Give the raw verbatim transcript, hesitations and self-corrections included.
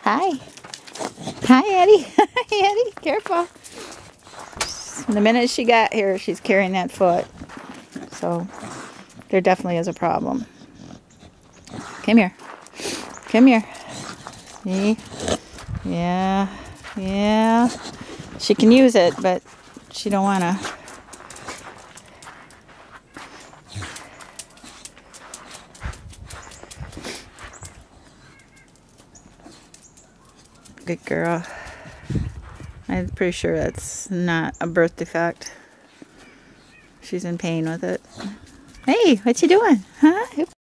Hi. Hi, Eddie. Hi, Eddie. Careful. The minute she got here, she's carrying that foot. So there definitely is a problem. Come here. Come here. See? Yeah. Yeah. She can use it, but she don't want to. Good girl. I'm pretty sure that's not a birth defect. She's in pain with it. Hey, what you doing? Huh?